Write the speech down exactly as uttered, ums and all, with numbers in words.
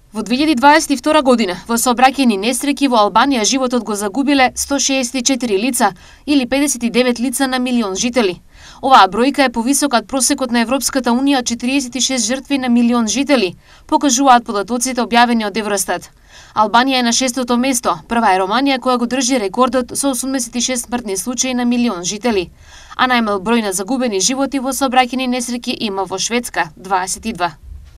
Во две илјади дваесет и втора година во сообраќајни несреќи во Албанија животот го загубиле сто шеесет и четири лица или педесет и девет лица на милион жители. Оваа бројка е повисока од просекот на Европската унија од четириесет и шест жртви на милион жители, покажуваат податоците објавени од Евростат. Албанија е на шестото место, прва е Романија која го држи рекордот со осумдесет и шест смртни случаи на милион жители, а најмал број на загубени животи во сообраќајни несреќи има во Шведска – дваесет и два.